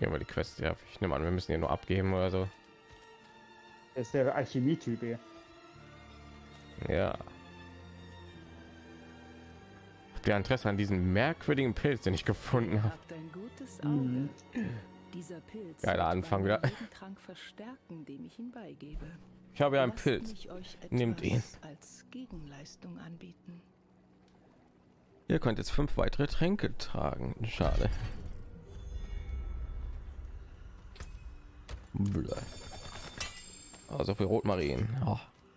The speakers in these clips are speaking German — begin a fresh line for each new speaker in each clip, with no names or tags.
Gehen wir die Quest. Ja, ich nehme an, wir müssen hier nur abgeben oder so.
Das ist der Alchemie-Typ hier.
Ja. Habt ihr Interesse an diesen merkwürdigen Pilz, den ich gefunden habe?
Habt ein gutes Auge.
Mhm.
Dieser Pilz
Geiler
wird
Anfang
meinen
wieder.
jeden Trank verstärken, dem ich ihn beigebe.
Ich habe ja einen
Lasst
Pilz.
mich euch
Nehmt ihn.
etwas als Gegenleistung anbieten.
Ihr könnt jetzt 5 weitere Tränke tragen. Schade. Blö. Also für Rotmarin. Oh.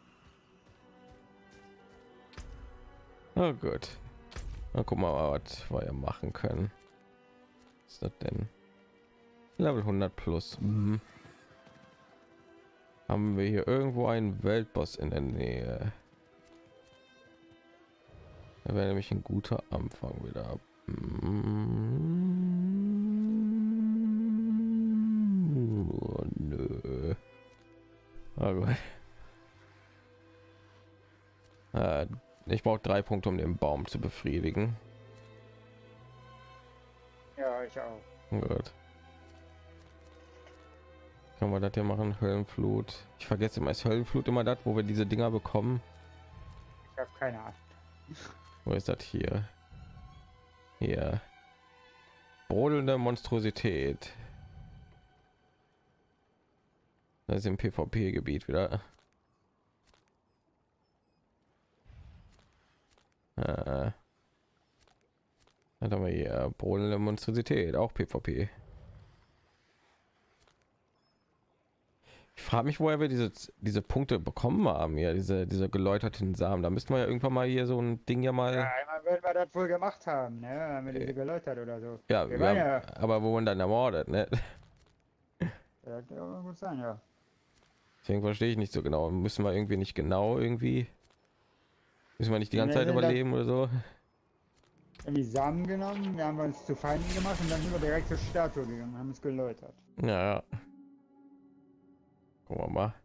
Oh gut. Dann gucken wir mal, was wir machen können. Was ist das denn? Level 100 plus. Mhm. Haben wir hier irgendwo einen Weltboss in der Nähe? Da wäre nämlich ein guter Anfang wieder. Oh, nö. Oh, gut. Ich brauche 3 Punkte, um den Baum zu befriedigen.
Ja, ich auch.
Gut. Können wir das hier machen? Höllenflut. Ich vergesse immer, ist Höllenflut immer das, wo wir diese Dinger bekommen?
Ich habe keine Ahnung.
Wo ist das hier? Hier. Brodelnde Monstrosität. Das ist im PvP-Gebiet wieder. Dann haben wir hier brodelnde Monstrosität, auch PvP. Ich frage mich, woher wir diese Punkte bekommen haben, ja, diese geläuterten Samen. Da müssten wir ja irgendwann mal hier so ein Ding ja mal.
Ja, einmal werden wir das wohl gemacht haben, ne? Haben wir diese geläutert oder so.
Ja,
Wir
wir
waren
haben, aber wo wurden dann ermordet, ne?
Ja, das kann auch gut sein, ja.
Deswegen verstehe ich nicht so genau. Müssen wir irgendwie nicht genau irgendwie. Müssen wir nicht die ganze
Nee,
Zeit
nee,
überleben oder so?
Irgendwie Samen genommen, wir haben uns zu Feinden gemacht und dann sind wir direkt zur Statue gegangen und haben es geläutert.
Ja, ja. Gucken wir mal.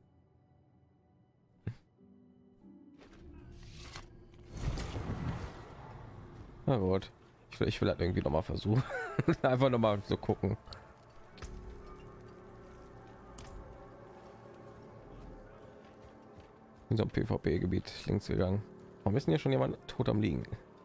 Na gut. Ich will halt irgendwie noch mal versuchen. Einfach noch mal zu gucken. In so einem PvP-Gebiet links gegangen. Warum ist denn hier schon jemand tot am Liegen?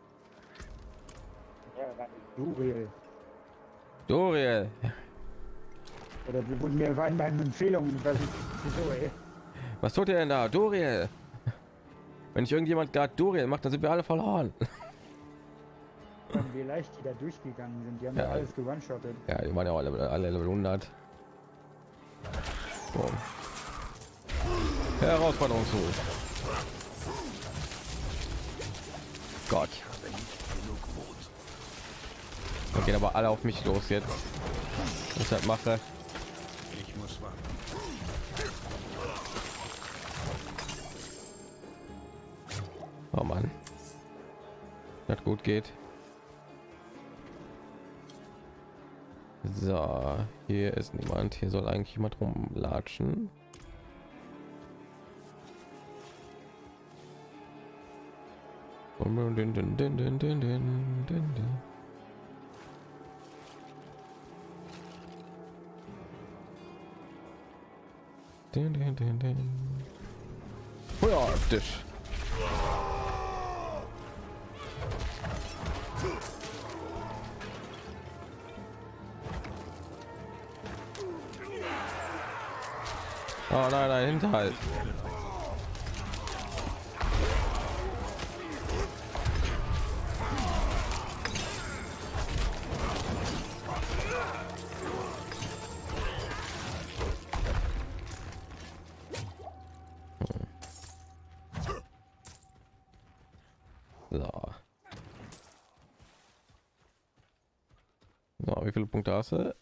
Ja, war Duriel.
Doriel!
Oder wir wurden mir waren bei Empfehlungen, ich weiß nicht wieso, ey.
Was tut ihr denn da? Doriel! Wenn nicht irgendjemand gerade Doriel macht, dann sind wir alle verloren.
Und wie leicht die da durchgegangen sind, die haben
Ja.
ja alles gewone-shottet.
Ja, die waren ja alle Level 100. Boom. Herausforderungshof. Gott. Da gehen aber alle auf mich los jetzt. Was ich halt mache.
Ich muss warten.
Oh Mann. Das gut geht. So, hier ist niemand. Hier soll eigentlich jemand rumlatschen. Ja, Tisch. Oh nein, nein, Hinterhalt. So. So, wie viele Punkte hast du?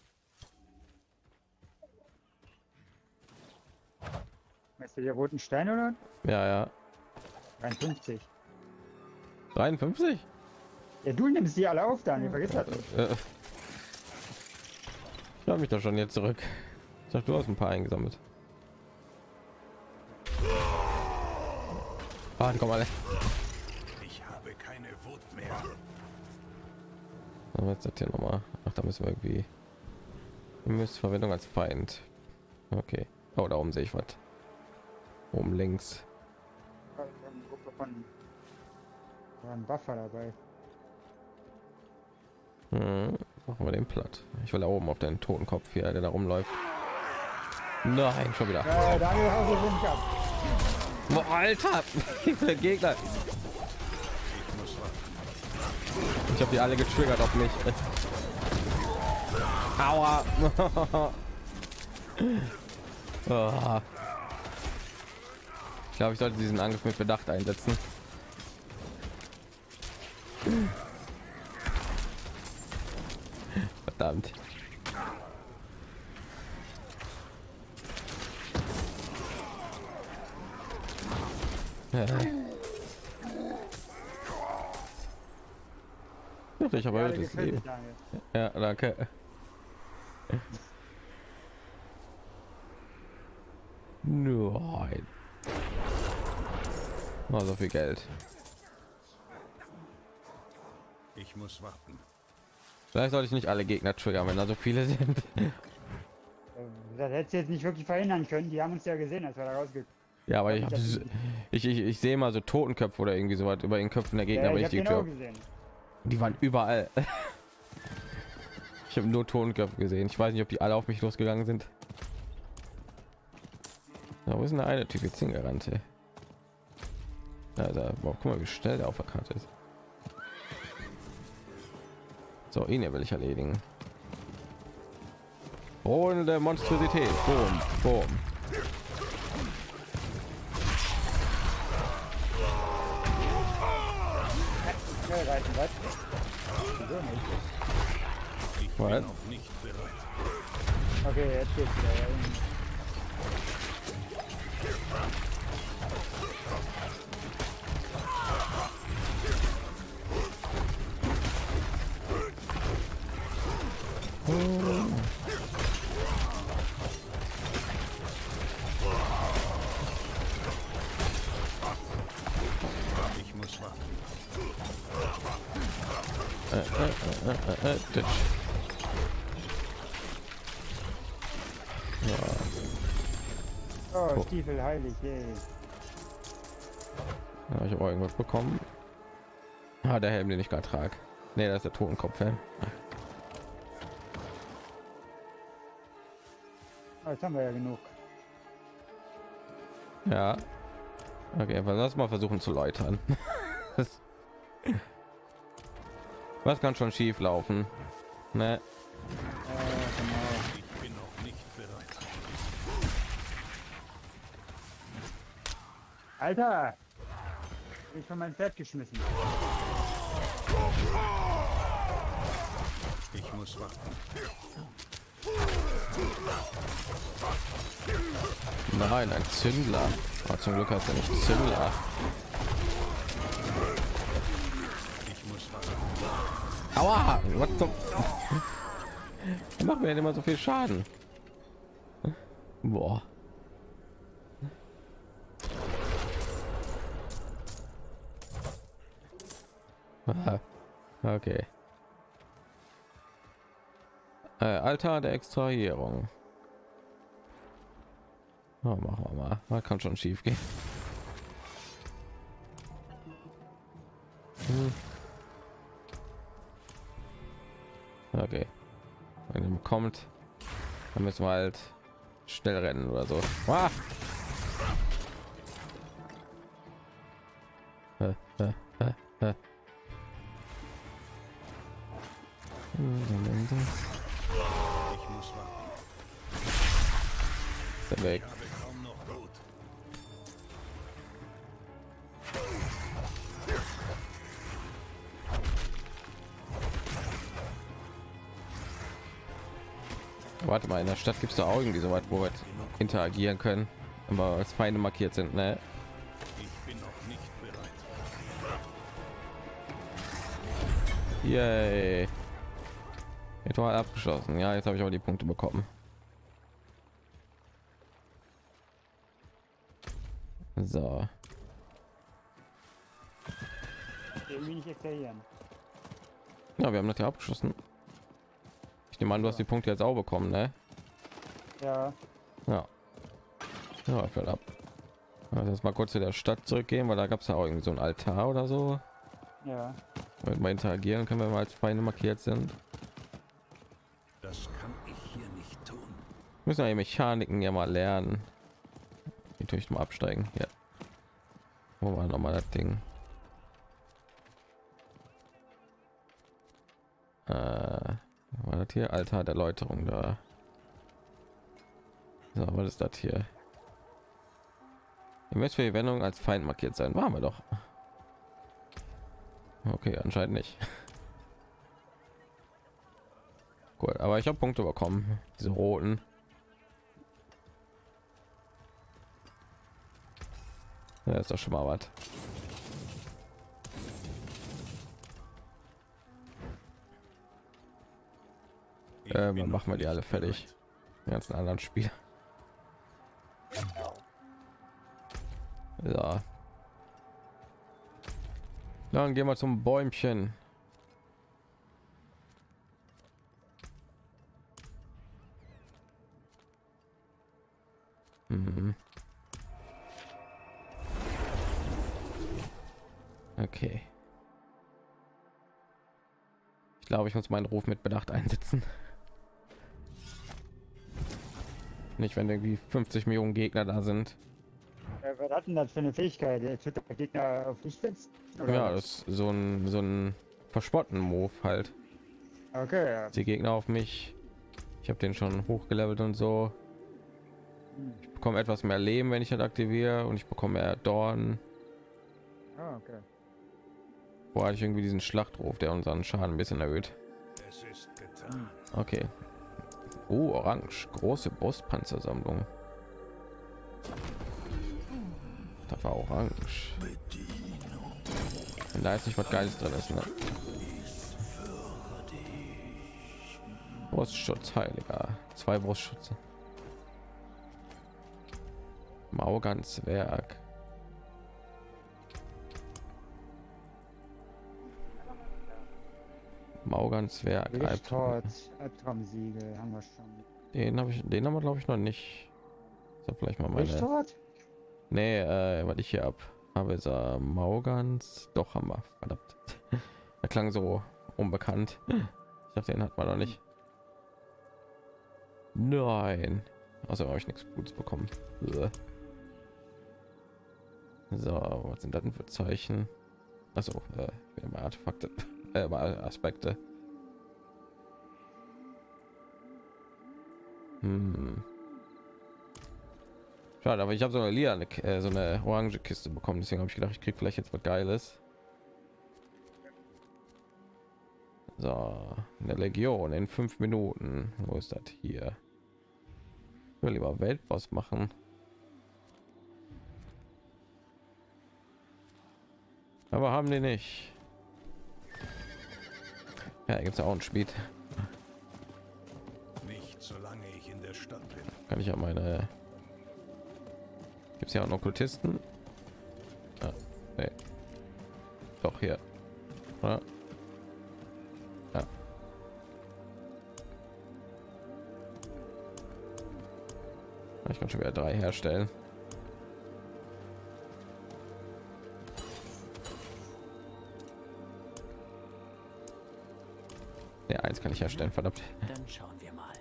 Weißt du, die roten Steine oder?
Ja, ja.
53.
53?
Ja, du nimmst die alle auf, Daniel, vergiss das nicht.
Ich habe mich da schon jetzt zurück. Ich dachte, du hast ein paar eingesammelt. Ah, die kommen alle.
Ich habe keine Wut mehr.
Was ist das hier nochmal? Ach, da müssen wir irgendwie. Ihr müsst Verwendung als Feind. Okay. Oh, da oben sehe ich was. Oben links.
Da ist eine Gruppe von. Da war ein Buffer dabei.
Machen wir den platt. Ich will da oben auf deinen Totenkopf hier, der da rumläuft. Nein, schon wieder.
Daniel, hast du schon gehabt.
Boah, Alter, wie viele Gegner. Ich habe die alle getriggert auf mich. Aua. Oh. Ich glaube, ich sollte diesen Angriff mit Bedacht einsetzen. Verdammt. Ich habe heute das Leben. Ja, danke. Nein. Oh, so viel Geld.
Ich muss warten.
Vielleicht sollte ich nicht alle Gegner triggern, wenn da so viele sind.
Das hättest du jetzt nicht wirklich verhindern können. Die haben uns ja gesehen, als wir da rausgekommen.
Ja, aber ich sehe mal so Totenköpfe oder irgendwie so was über den Köpfen der Gegner, aber
ich
ich die
genau gesehen.
Die waren überall. Ich habe nur Totenköpfe gesehen. Ich weiß nicht, ob die alle auf mich losgegangen sind. Da wo ist denn der eine Typ jetzt hingerannt? Also, boah, guck mal, wie schnell der auf der Karte ist. So, ihn hier will ich erledigen. Ohne Monstrosität. Boom, boom.
Reichen, was? Wieso nicht?
Ich bin
Was?
noch nicht bereit.
Okay, jetzt geht's wieder.
Ich muss warten.
Oh, Stiefel heilig, yay.
Ja, ich habe irgendwas bekommen. Ah, der Helm, den ich gerade trage. Nee, das ist der Totenkopfhelm.
Oh, jetzt haben wir ja genug.
Ja. Okay, aber lass mal versuchen zu läutern. Was kann schon schief laufen? Ne?
Genau.
Ich bin noch nicht bereit.
Alter! Ich von mein Pferd geschmissen.
Ich muss warten.
Nein, ein Zündler. Oh, zum Glück heißt er nicht Zündler.
Ich muss warten.
Aua! Was zum... Machen wir denn immer so viel Schaden? Boah. Aha. Okay. Altar der Extrahierung. Oh, machen wir mal. Man kann schon schief gehen. Okay. Wenn er kommt, dann müssen wir halt schnell rennen oder so. Ah!
Ich muss warten.
Ist er weg.
Ich habe kaum noch Wut.
Warte mal, in der Stadt gibt es da auch irgendwie so weit, wo wir interagieren können, aber als Feinde markiert sind, ne?
Ich bin noch nicht bereit.
Yay. Ritual abgeschlossen. Ja, jetzt habe ich auch die Punkte bekommen. So.
Irgendwie nicht extrahieren.
Ja, wir haben das ja abgeschlossen. Ich nehme an, du hast die Punkte jetzt auch bekommen, ne?
Ja.
Ja. Ja, fällt ab. Also jetzt mal kurz zu der Stadt zurückgehen, weil da gab es ja auch irgendwie so ein Altar oder so.
Ja.
Damit wir interagieren können, wenn wir als Feinde markiert sind.
Das kann ich hier nicht tun.
Müssen wir die Mechaniken ja mal lernen. Natürlich mal absteigen. Ja. Wo war noch mal das Ding? War das hier? Altar der Läuterung da. So, was ist das hier? Ihr müsst für die Wendung als Feind markiert sein. Waren wir doch. Okay, anscheinend nicht. Cool, aber ich habe Punkte bekommen. Diese roten. Ja, ist doch schon mal was.
Bin
Machen wir die
noch
alle
nicht
fertig.
bereit.
Die ganzen anderen Spiele. Ja. Dann gehen wir zum Bäumchen. Mhm. Okay. Ich glaube, ich muss meinen Ruf mit Bedacht einsetzen. Nicht, wenn irgendwie 50 Millionen Gegner da sind.
Was hat denn das für eine Fähigkeit? Jetzt wird der Gegner auf dich setzen? Oder
Ja,
was?
das ist so ein Verspotten-Move halt.
Okay, ja.
Die Gegner auf mich. Ich habe den schon hochgelevelt und so. Ich bekomme etwas mehr Leben, wenn ich das aktiviere, und ich bekomme mehr Dorn.
Ah, okay.
Wo hatte ich irgendwie diesen Schlachtruf, der unseren Schaden ein bisschen erhöht.
Es ist getan.
Okay. Orange, große Brustpanzersammlung. Das war orange. Wenn da jetzt nicht was Geiles drin ist, ne? Brustschutz, Heiliger. 2 Brustschütze. Mauganzwerk. Mauganzwerk.
Lichtort, Albtraumsiegel haben wir schon.
Den haben wir glaube ich noch nicht. So, vielleicht mal meine.
Lichtort?
Nee, was ich hier habe ist Maugans. Doch, haben wir. Verdammt. Er klang so unbekannt. Ich dachte, den hat man noch nicht. Nein. Also habe ich nichts Gutes bekommen. So, was sind das denn für Zeichen? Also, wieder mal Artefakte, mal Aspekte. Schade, aber ich habe so eine lila, so eine orange Kiste bekommen, deswegen habe ich gedacht, ich krieg vielleicht jetzt was Geiles. So, eine Legion in 5 Minuten. Wo ist das hier? Ich will lieber Weltboss machen. Aber haben die nicht. Ja, gibt es auch ein Spiel.
Nicht solange ich in der Stadt bin.
Kann ich ja meine. Gibt es ja auch noch Kultisten? Ah, nee. Doch hier. Ja. Ja. Ich kann schon wieder 3 herstellen. Ja, 1 kann ich herstellen, verdammt.
Dann schauen wir mal.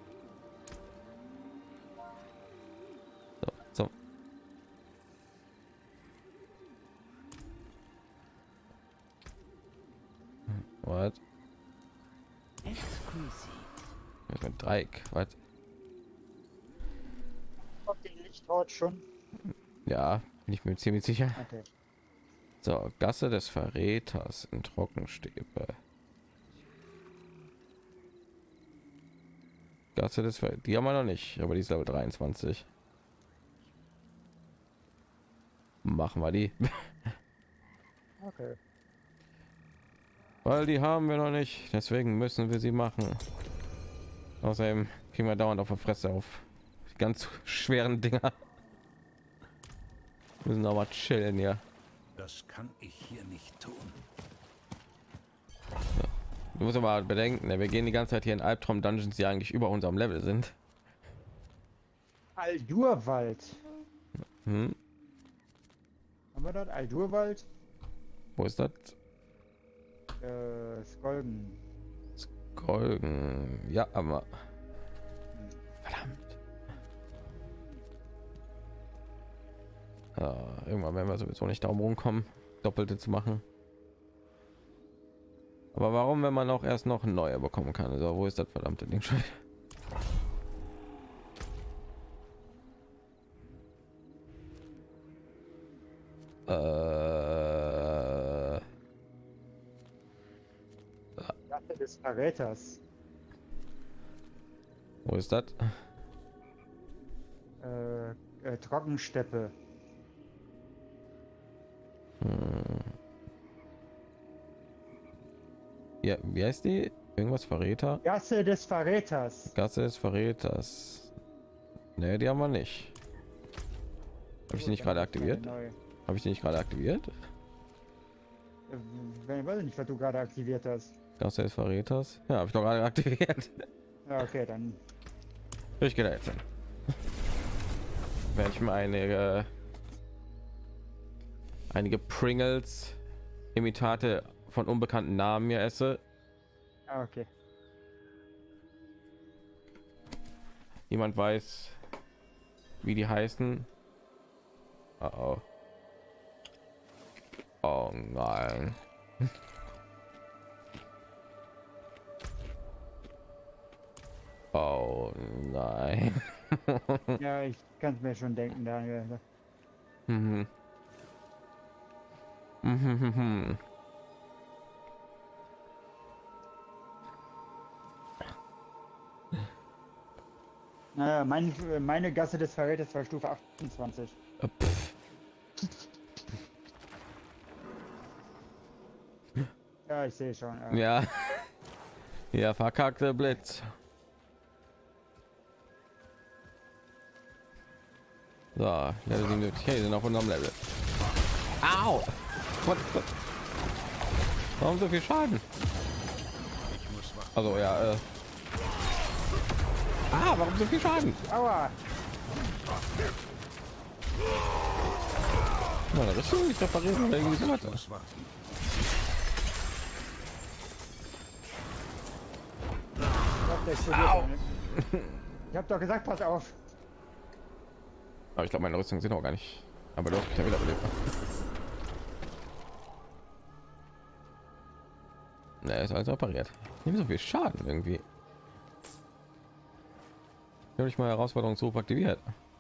So. Was?
Exquisit.
Mit Dreieck. Was?
Auf den Lichtort schon.
Ja, bin ich mir ziemlich sicher.
Okay.
So, Gasse des Verräters in Trockenstäbe. Gasse des Verräters. Die haben wir noch nicht, aber die ist Level 23. Machen wir die.
Okay.
Weil die haben wir noch nicht, deswegen müssen wir sie machen. Außerdem kriegen wir dauernd auf der Fresse auf die ganz schweren Dinger. Müssen aber chillen hier.
Das kann ich hier nicht tun.
Du musst aber bedenken, ne, wir gehen die ganze Zeit hier in Albtraum-Dungeons, die eigentlich über unserem Level sind.
Aldurwald.
Hm?
Haben wir das? Aldurwald?
Wo ist das?
Skolgen.
Golgen. Ja, aber verdammt. Irgendwann werden wir sowieso nicht darum rumkommen, Doppelte zu machen. Aber warum, wenn man auch erst noch ein neuer bekommen kann? Also, wo ist das verdammte Ding schon?
Gasse des Verräters.
Wo ist das?
Trockensteppe.
Ja, wie heißt die? Irgendwas Verräter?
Gasse des Verräters.
Gasse des Verräters. Ne, die haben wir nicht. Habe ich die nicht gerade aktiviert? Habe ich die nicht gerade aktiviert?
Ich weiß nicht, was du gerade aktiviert hast.
Gasse des Verräters? Ja, habe ich doch gerade aktiviert.
Ja, okay, dann.
Ich gehe da jetzt hin. Wenn ich mir einige Pringles Imitate von unbekannten Namen mir esse.
Ah, okay.
Niemand weiß, wie die heißen. Oh, oh nein. Oh nein.
Ja, ich kann es mir schon denken, Daniel.
Mhm. Mhm.
Naja, meine Gasse des Verräters war Stufe 28. Ja, ich sehe schon.
Ja. Ja, verkackte Blitz. So, Level 77. Hey, sind auf unserem Level. Au! What? Warum so viel Schaden? Also ja, warum so viel Schaden?
Aua!
Meine Rüstung nicht reparieren oder irgendwie so weiter.
Ich hab doch gesagt, pass auf.
Aber ich glaube, meine Rüstung sind auch gar nicht. Aber doch, ich habe wieder belebt. Ne, ist alles repariert. Nicht so viel Schaden irgendwie. Ich habe nicht mal Herausforderungsruf aktiviert.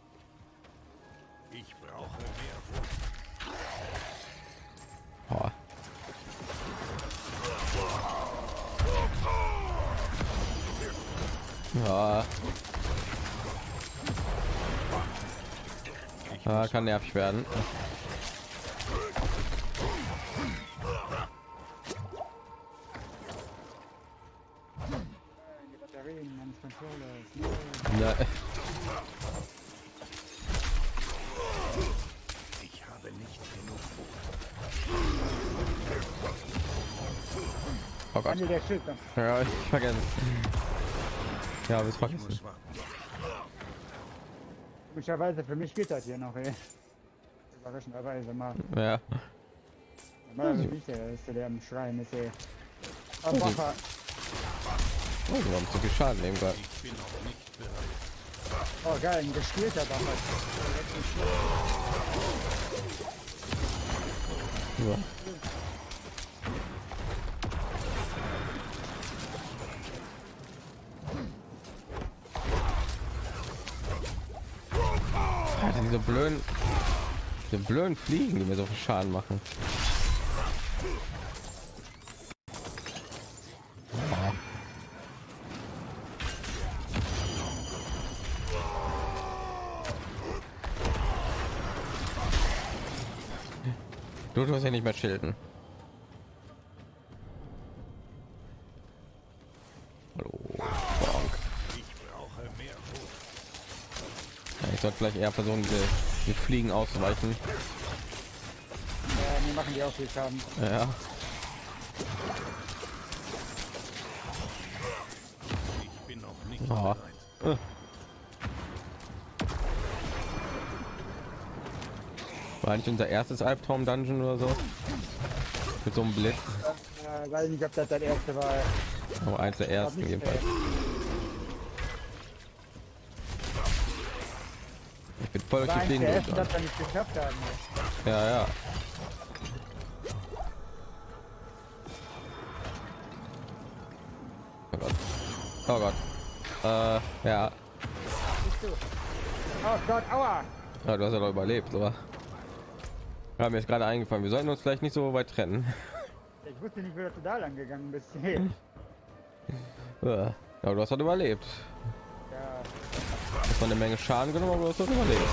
Ich brauche mehr.
Oh. Ja. Kann nervig werden.
Die Batterien meines Controllers.
Ja.
Ich habe nicht genug.
Oh Gott.
Der Schild.
Ja, ich vergessen. Ja, bis vergessen.
Möglicherweise für mich geht das hier noch, ey. Überraschenderweise mal.
Ja.
Normalerweise nicht der am Schreien ist, ey. Oh, Wacher.
Oh, wir haben zu viel Schaden nehmen können.
Ich bin noch nicht bereit.
Oh, geil, ein gespielter Wacher.
Ja. Alter, diese blöden Fliegen, die mir so viel Schaden machen. Du tust ja nicht mehr schilden. Hallo. Bonk.
Ich brauche mehr.
Ja, ich sollte vielleicht eher versuchen, die Fliegen auszuweichen.
Ja, mir machen die auch viel Schaden.
Ja. Oh. War nicht unser erstes Albtraum-Dungeon oder so? Mit so einem Blitz.
Weiß nicht, ob das das erste war.
Aber eins der ersten
Nicht,
jedenfalls. Ich bin voll durch die Fliegen
der
durch.
erste, das wir nicht geschafft haben.
Ja, ja. Oh Gott. Oh Gott. Ja.
Siehst du? Oh Gott, aua!
Ja, du hast ja noch überlebt, aber. Ja, mir ist gerade eingefallen, wir sollten uns vielleicht nicht so weit trennen.
Ich wusste nicht, wie du da lang gegangen bist. Hey.
Ja, aber du hast halt überlebt.
Ja,
Du hast eine Menge Schaden genommen, aber du hast halt überlebt.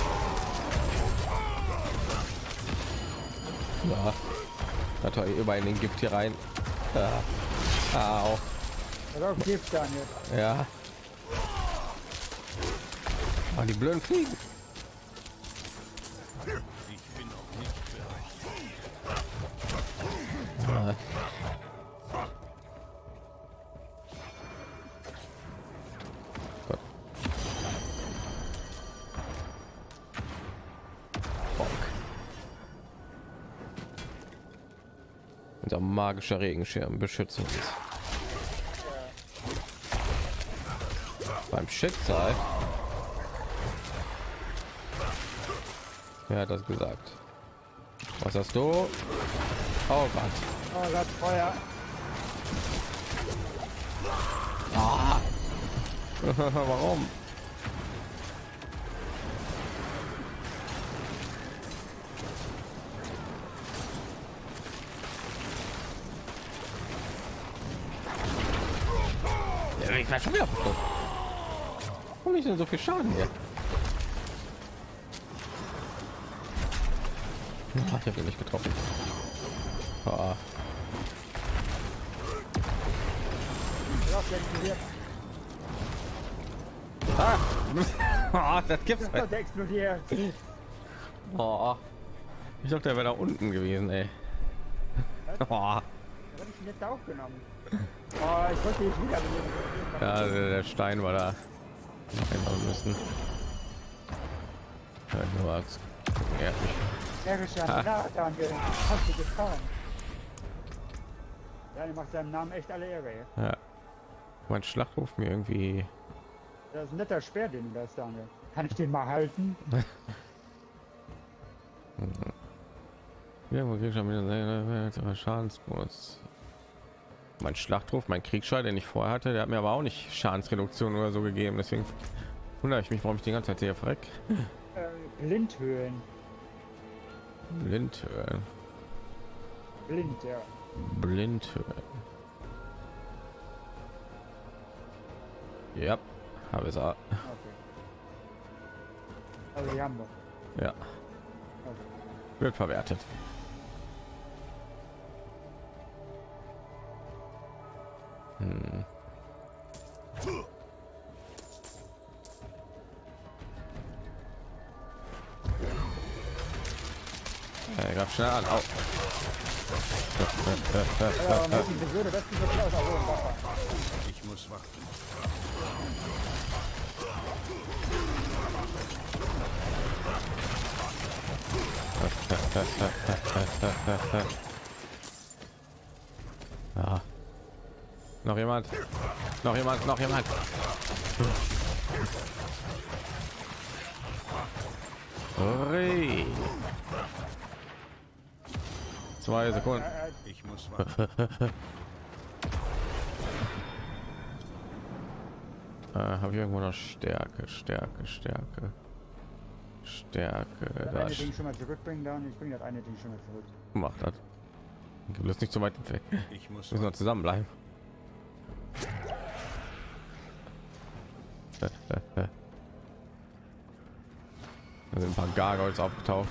Ja. Natürlich überall in den Gift hier rein. Ja. Au.
das auch Gift, Daniel.
Ja. Oh, die blöden Fliegen.
Ich bin noch nicht bereit.
Ja. Gott. Fuck. Unser magischer Regenschirm beschützt uns. Beim Schicksal. Wer hat das gesagt? Was hast du? Oh Gott.
Oh Gott, Feuer.
Warum? Ja, ich war schon wieder verrückt. Warum nicht denn so viel Schaden hier? Ach, ich habe ihn nicht getroffen. Ah.
Ja, der explodiert.
Ah, das gibt's.
Der explodiert.
Oh. Ich dachte, der wäre da unten gewesen, ey. Oh.
Da habe ich ihn jetzt aufgenommen. Oh, ich wollte dich wieder beleben.
Ja, der Stein war da. Einbauen müssen. Ja, nur als ja,
Närrischer Daniel. Hast du getan? Ja, der macht seinem Namen echt alle Ehre.
ja. Mein Schlachtruf mir irgendwie.
Das ist ein netter Speer, den du hast, Daniel. Kann ich den mal halten?
Ja, wo krieg ich schon wieder Schadensbonus. Mein Schlachtruf, mein Kriegsschall, den ich vorher hatte, der hat mir aber auch nicht Schadensreduktion oder so gegeben. Deswegen wundere ich mich, warum ich die ganze Zeit hier verreck.
Blindhöhlen.
Blindhöhlen.
Blind, ja.
Blindhöhlen. Ja, habe es auch.
Okay. Also die haben wir.
Ja,
Okay.
wird verwertet. Hm. Grad schnell an. Au.
Ja, und das würde das ist so aus dem Wasser.
Ich muss warten.
Ja. Noch jemand? Noch jemand? Noch jemand? Ui. 2 Sekunden.
Ich muss warten.
Habe ich irgendwo noch Stärke, Stärke, Stärke, Stärke.
Das
Da
eine Ding schon mal zurückbringen, dann ich bringe das eine Ding schon mal zurück.
macht das. Du bist nicht so weit weg.
Ich muss
Wir müssen noch zusammenbleiben. Da sind ein paar Gargoyles aufgetaucht.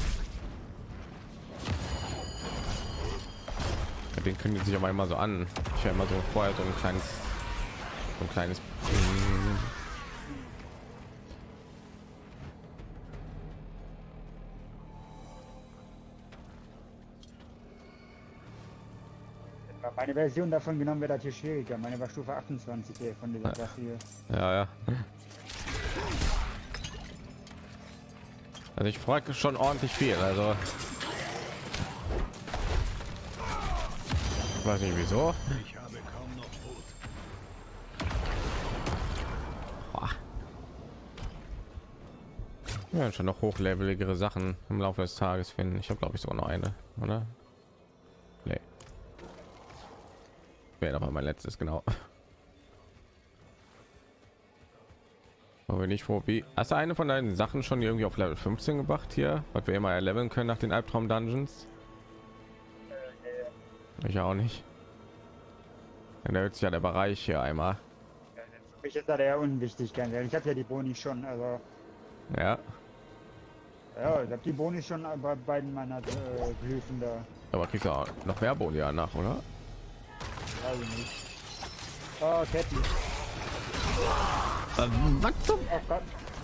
Den kündigt sich aber immer so an. Ich höre immer so vorher so ein kleines
Ja, meine Version davon genommen wäre das hier schwieriger. Meine war Stufe 28 hier von dieser Klasse hier.
Ja, ja. Also ich frage schon ordentlich viel, also ich weiß nicht wieso.
Ich habe kaum noch Brot.
Ja, schon noch hochleveligere Sachen im Laufe des Tages finden. Ich habe glaube ich sogar noch eine, oder? Nee. Wäre aber mein letztes, genau. Aber nicht vor wie. Hast du eine von deinen Sachen schon irgendwie auf Level 15 gebracht hier, was wir immer leveln können nach den Albtraum Dungeons? Ich auch nicht. Dann erhöht sich ja der Bereich hier einmal.
Für mich ist das ja unwichtig, ganz ehrlich. Ich habe ja die Boni schon, also
Ja,
ja, ich habe die Boni schon bei beiden meiner Glyphen da.
aber kriegst du auch noch mehr Boni nach, oder?
Weiß ich nicht. Oh, Catty.
Was zum?
Oh Gott.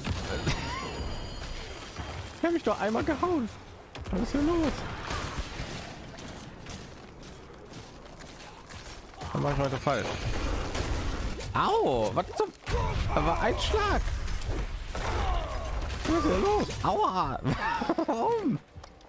Ich habe mich doch einmal gehauen. Was ist hier los? Dann war ich heute falsch. Au, was zum? Da war ein Schlag. Was ist hier los? Aua. Warum?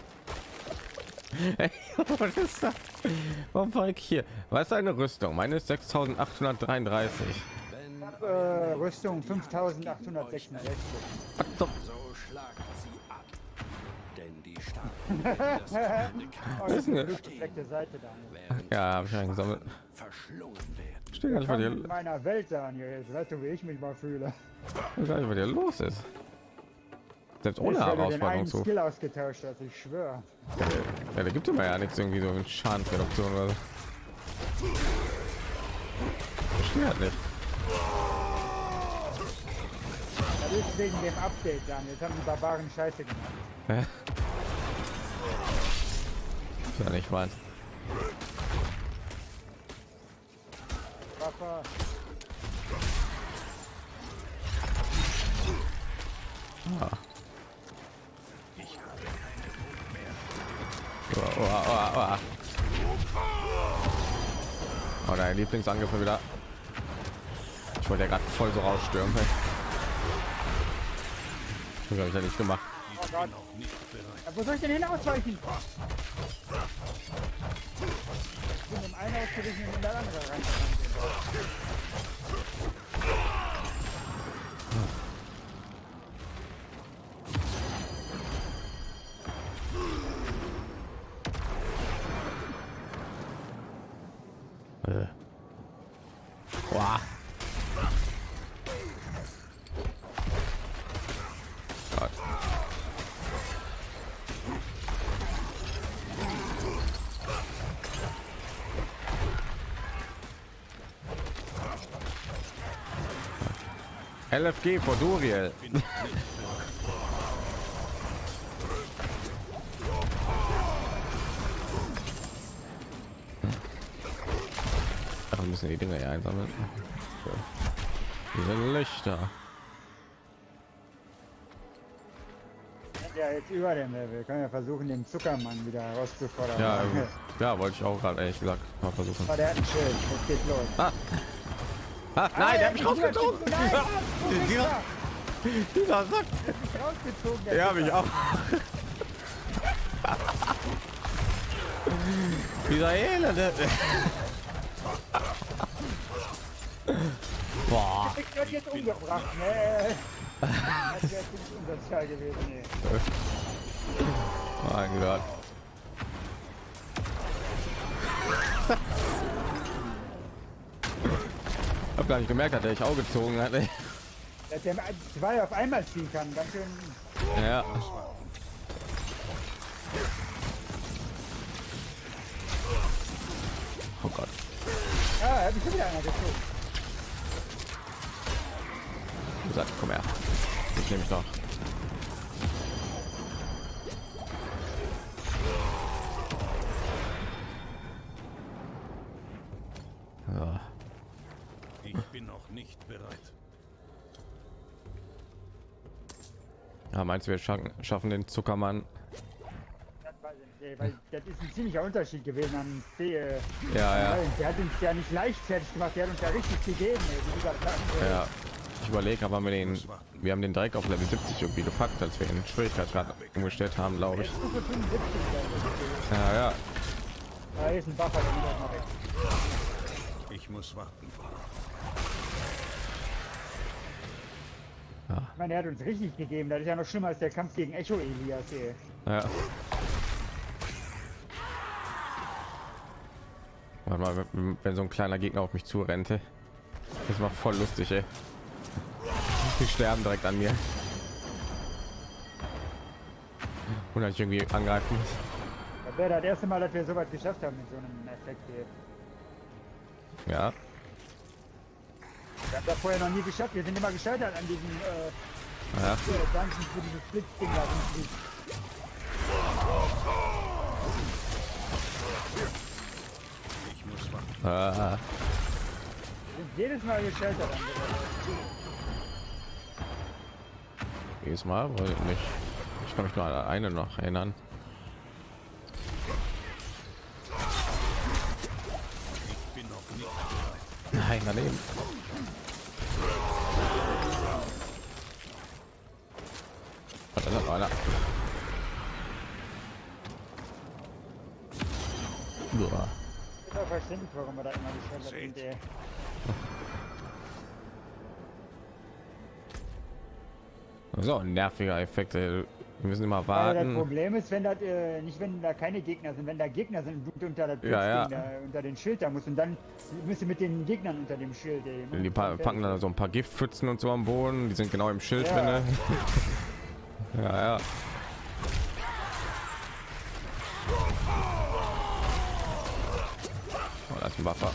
Ey, was ist das? Warum war ich hier? Was ist eine Rüstung? Meine ist 6833.
Rüstung 5866.
Was zum?
So schlagt sie ab. Denn die Starken
Oh, das ist eine gefleckte Seite da.
Ja, habe ich eingesammelt.
verschlungen werden.
Ich stehe gar nicht, was
In
hier,
meiner Welt da, jetzt weißt du, wie ich mich mal fühle.
gar nicht, was hier los ist. Selbst ohne
Ich werde den
Herausforderung
einen
zu.
Skill ausgetauscht, also ich schwöre.
Ja, da gibt es immer ja nichts irgendwie so mit Schadensreduktion oder so. Verstehe halt nicht.
Das ist wegen dem Update dann. Jetzt haben die Barbaren Scheiße gemacht.
Hä? Ist ja nicht mein.
Waffe.
Ah. Oh, oh, dein Lieblingsangriff wieder. Ich wollte ja gerade voll so rausstürmen. Das habe ich ja nicht gemacht.
Oh Gott. Ja, wo soll ich denn hin ausweichen? Ich bin im einen ausgewichen und in der andere rein.
Boah. Gott. LFG vor Duriel. Ach, wir müssen die Dinger ja einsammeln. So. Diese Lichter.
Ja, jetzt über dem Level. Wir können ja versuchen, den Zuckermann wieder herauszufordern.
Ja, ja, wollte ich auch gerade ehrlich gesagt mal versuchen.
Oh, der hat ein Schild. Jetzt geht's los.
Ah, nein, der hat mich rausgezogen.
Nein,
Dieser Sack.
rausgezogen. der
Ja, mich auch. Dieser Elende. Boah.
Ich werde jetzt umgebracht, ne? Das wäre jetzt nicht unsozial gewesen, ne?
Mein Gott. Hab gar nicht gemerkt, dass er ich auch gezogen hat. Ey.
Dass der zwei auf einmal ziehen kann, ganz schön.
Ja. Oh Gott.
Ah, hab ich schon wieder einer gezogen.
Wie gesagt, komm her. Ich nehme mich doch. Ja.
Ich bin noch nicht bereit.
Ja, meinst du, wir schaffen den Zuckermann?
Das weiß ich nicht. ey, weil das ist ein ziemlicher Unterschied gewesen an
Ja.
Der hat uns ja nicht leichtfertig gemacht, der hat uns ja richtig gegeben, ey, wie gesagt,
Ja. Ich überlege, aber wir haben den direkt auf Level 70 irgendwie gepackt, als wir den Schwierigkeitsgrad umgestellt haben, glaube ich.
Stufe 75
Ja.
da ist ein Buffer, der wieder mal weg.
Ich muss warten.
Ich meine, er hat uns richtig gegeben, das ist ja noch schlimmer als der Kampf gegen Echo Elias, ey.
Ja. Warte mal, wenn so ein kleiner Gegner auf mich zurennte, das war voll lustig, ey. Die sterben direkt an mir. Und ich irgendwie angreifen muss.
Das wäre das erste Mal, dass wir so weit geschafft haben mit so einem Effekt hier.
Ja.
Wir haben das vorher noch nie geschafft, wir sind immer gescheitert an diesem Dungeon für dieses Blitzding da.
Ich muss warten.
Ah.
Wir sind jedes Mal gescheitert an sowas.
Jedes Mal, weil nicht. Ich kann mich nur an eine noch erinnern.
Ich bin noch nicht bereit.
Nein, daneben. Das hat einer. Uah.
Ich bin auch verständlich, warum wir da immer gescheitert sind, ey.
So ein nerviger Effekt. Ey. Wir müssen immer
Aber
warten.
das Problem ist, wenn das nicht, wenn da keine Gegner sind, wenn da Gegner sind und du unter das
Ja.
Da, unter den Schild da musst und dann müsst ihr mit den Gegnern unter dem Schild, ey.
Die packen dann so ein paar Giftpfützen und so am Boden. Die sind genau im Schild drin. Ja. Oh, das ist ein Buffer.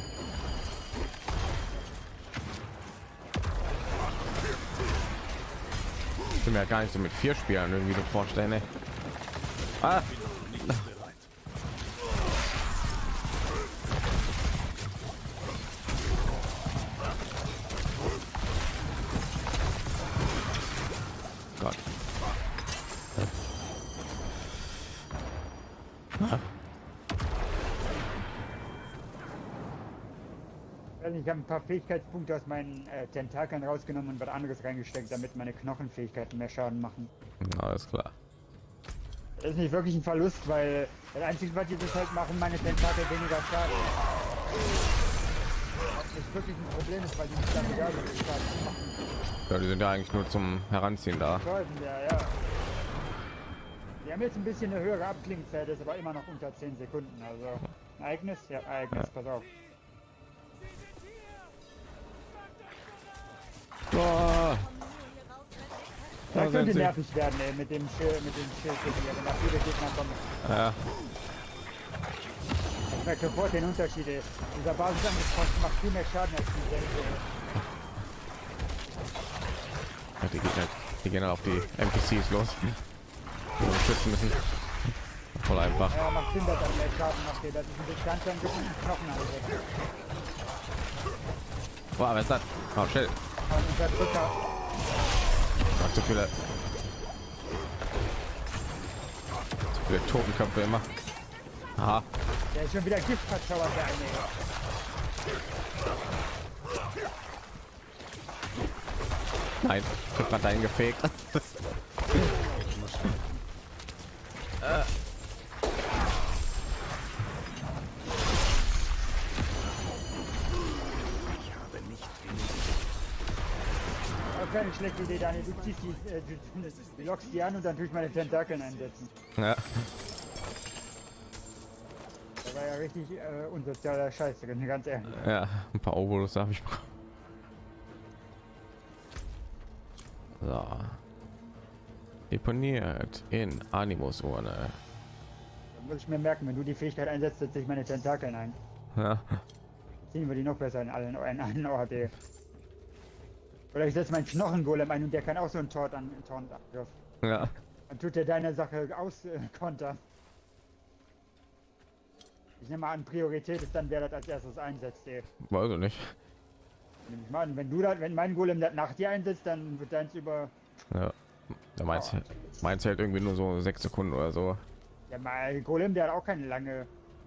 Ich bin mir ja gar nicht so mit 4 Spielern irgendwie so vorstellen. Ey. Ah. Gott.
Ich habe ein paar Fähigkeitspunkte aus meinen Tentakeln rausgenommen und was anderes reingesteckt, damit meine Knochenfähigkeiten mehr Schaden machen.
Alles klar.
Das ist nicht wirklich ein Verlust, weil das Einzige, was die das halt machen, meine Tentakel weniger Schaden. Was nicht wirklich ein Problem ist, weil die nicht damit egal sind, Schaden machen.
Ja, die sind ja eigentlich nur zum Heranziehen da.
Ja. Die haben jetzt ein bisschen eine höhere Abklingzeit, ist aber immer noch unter 10 Sekunden. Also Ereignis? Ja, Ereignis, pass auf.
Boah.
Da
Da
könnte
sind sie.
nervig werden, ey, mit dem Schild hier, wenn da viele Gegner kommen.
Ja.
Ich merke sofort den Unterschied, ey. Dieser Basisangriff macht viel mehr Schaden als die selbe.
Ja, die gehen dann auf die NPCs los. Die wir schützen müssen. Voll einfach.
Ja, macht Sinn, dass er mehr Schaden macht, ey. Das ist ein Distanzangriff und ein Knochenangriff.
Boah, was ist das? Oh, shit.
Und unser Drücker.
Ach, zu viele Totenköpfe immer. Aha.
Der ist schon wieder Gift verzaubert, der eine.
Nein, ich hab grad dahin gefegt.
Aber keine schlechte Idee, Daniel. Du ziehst du lockst die an und dann tue ich meine Tentakeln einsetzen.
Ja.
Das war ja richtig unsozialer Scheiß drin, ganz ehrlich.
Ja, ein paar Obolus habe ich bekommen. So. Deponiert in Animus-Urne.
Das muss ich mir merken, wenn du die Fähigkeit einsetzt, setze ich meine Tentakeln ein.
Ja.
Ziehen wir die noch besser in allen Ort, ey. Oder ich setze meinen Knochengolem ein und der kann auch so einen Taunt-Angriff.
Ja.
Dann tut er deine Sache auskontern. Ich nehme an, Priorität ist dann, wer das als erstes einsetzt, ey.
Weiß ich nicht.
Nehme ich mal an, wenn mein Golem das nach dir einsetzt, dann wird deins über...
Ja. Da meins hält irgendwie nur so 6 Sekunden oder so.
Ja, mal Golem, der hat auch keine lange.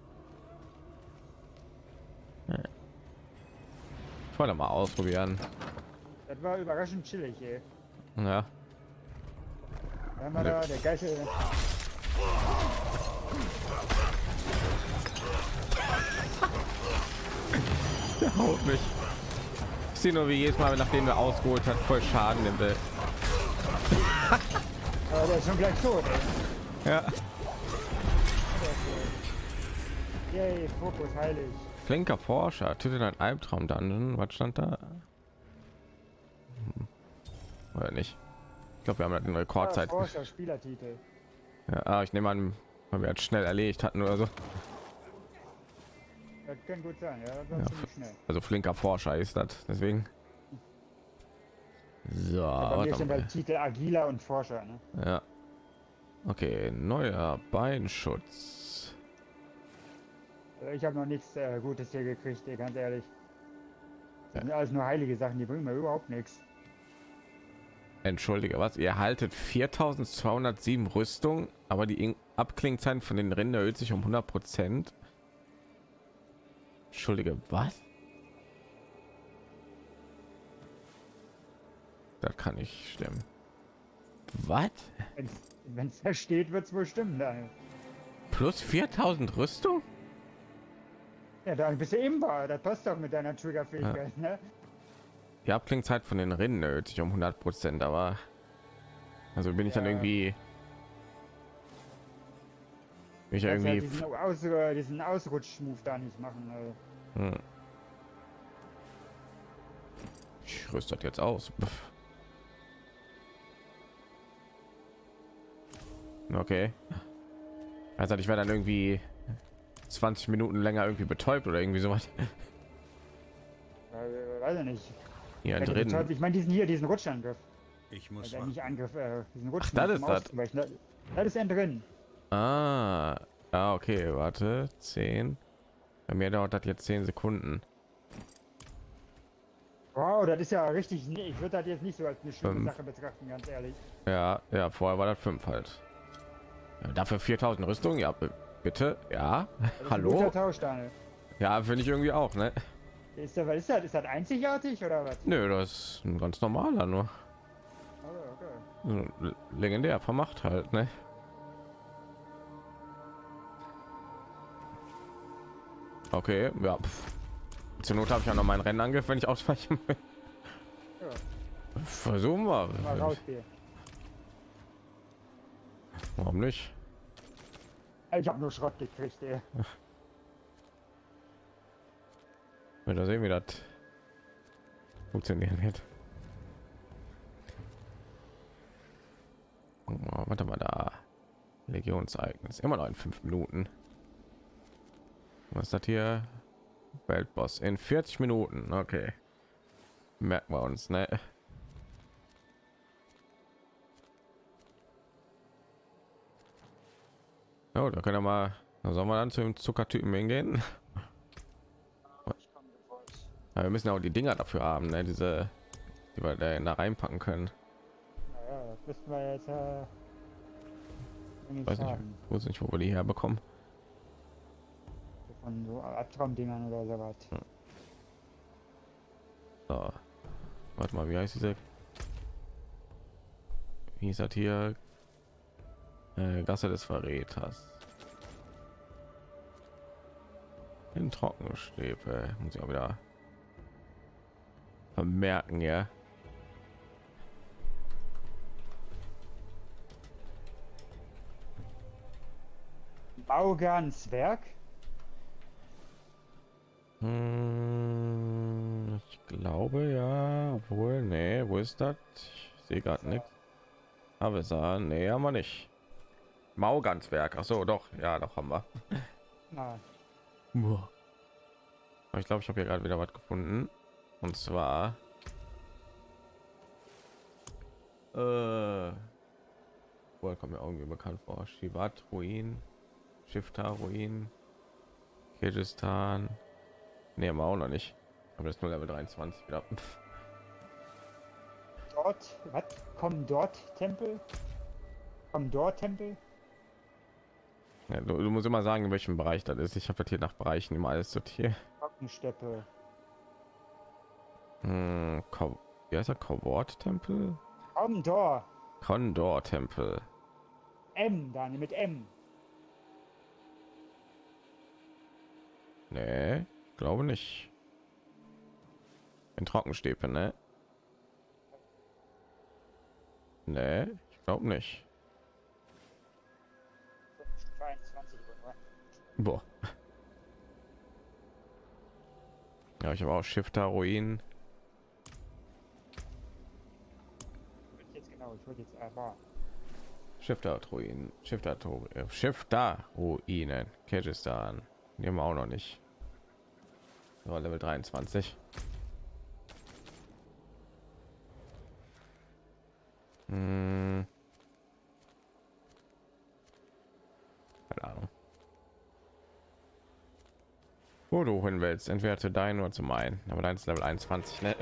Ich wollte mal ausprobieren.
Das war überraschend chillig, ey.
Ja.
Da haben wir da, der Geißel.
Der haut mich. Ich sehe nur, wie jedes Mal, nachdem er ausgeholt hat, voll Schaden nimmt.
Aber der ist schon gleich tot, ey.
Ja.
Yay, Fokus, heilig.
Flinker Forscher, tötet ein Albtraum-Dungeon. Was stand da? Oder nicht? Ich glaube, wir haben eine Rekordzeit.
Forscher, Spielertitel.
Ja, ich nehme an, weil wir jetzt schnell erledigt hatten oder so.
Das kann gut sein, ja, das war
Ja,
ziemlich schnell.
Also flinker Forscher ist das, deswegen. So,
Aber mir
warte
sind
mal.
halt Titel Agiler und Forscher, ne?
Ja. Okay, neuer Beinschutz.
Ich habe noch nichts Gutes hier gekriegt, ey, ganz ehrlich. Das sind alles nur heilige Sachen, die bringen mir überhaupt nichts.
Entschuldige, was? Ihr erhaltet 4207 Rüstung, aber die Abklingzeit von den Rinden erhöht sich um 100%. Entschuldige, was? Das kann nicht stimmen. Was?
Wenn es da steht, wird es wohl stimmen. Dann.
Plus 4000 Rüstung?
Ja, dann bist du eben war. Das passt doch mit deiner Triggerfähigkeit, ne?
Die Abklingzeit von den Rinden erhöht sich um 100%, aber also bin ich dann
Ja.
irgendwie
Kannst halt diesen Ausrutsch-Move da nicht machen. Also.
Ich rüste das jetzt aus. Pff. Okay. Also ich werde dann irgendwie 20 Minuten länger irgendwie betäubt oder irgendwie sowas.
Weiß ich nicht.
Hier
Ja,
drin.
ich meine diesen Rutschangriff.
Ich muss
Also
warten.
nicht Angriff, diesen Rutsch.
das ist das.
Das ist drin.
Ah, okay, warte. 10. Bei mir dauert das jetzt 10 Sekunden.
Wow, das ist ja richtig. Ich würde das jetzt nicht so als eine schöne
5.
Sache betrachten, ganz ehrlich.
Ja, vorher war das 5 halt. Ja, dafür 4000 Rüstung, ja, bitte. Ja,
Das ist ein
hallo.
guter Tausch, Daniel.
Ja, finde ich irgendwie auch, ne?
Was ist das? Ist das einzigartig oder was?
Nö, das ist ein ganz normaler, nur
Okay.
so legendär vermacht halt, ne? Okay, ja. Zur Not habe ich ja noch meinen Rennangriff, wenn ich ausweichen will.
Ja,
Versuchen wir.
mal raus hier.
Warum nicht?
Ich habe nur Schrott gekriegt, ey.
Wir sehen, wie das funktionieren wird. Oh, warte mal da. Legionsereignis. Immer noch in 5 Minuten. Was ist das hier? Weltboss in 40 Minuten. Okay. Merken wir uns, ne? Oh, da können wir mal. Da sollen wir dann zu dem Zuckertypen hingehen. Aber wir müssen auch die Dinger dafür haben, ne? Diese, die wir da reinpacken können.
Naja, das müssten wir jetzt
Weiß nicht,
haben.
wo nicht, wo wir die herbekommen.
Von so Albtraumdingern oder sowas.
So. Warte mal, wie heißt diese? Wie ist das hier? Gasse des Verräters. In Trockenstäbe. Muss ich auch wieder vermerken, ja.
Baugans Werk?
Ich glaube ja, obwohl, nee, wo ist das? Ich sehe gerade nichts. Aber nee, haben wir nicht. Mauganswerk, ach so, doch, ja, doch haben wir.
Na,
Aber ich glaube, ich habe hier gerade wieder was gefunden. Und zwar woher kommt mir irgendwie bekannt vor? Shivat Ruin, Shifta Ruin, Kirgistan. Ne, haben wir auch noch nicht. Aber das ist nur Level 23 wieder.
dort, was? Kommen dort Tempel? Kommen dort Tempel?
Ja, du musst immer sagen, in welchem Bereich das ist. Ich habe das hier nach Bereichen immer alles sortiert.
Trockensteppe.
Wie heißt der? Cowort-Tempel?
Condor.
Condor-Tempel.
M, Daniel, mit M.
Nee, glaube nicht. In Trockensteppe, ne? Nee, ich glaube nicht.
22 Uhr.
Boah. Ja, ich habe auch Shifter Ruinen.
Ich wollte jetzt aber.
Shifter Ruinen. Shifter Ruinen. Kirgisistan. Nehmen wir auch noch nicht. So, Level 23. Keine Ahnung. Wo du hin willst, entweder zu deinen oder zu meinen. Aber dein ist Level 21, ne?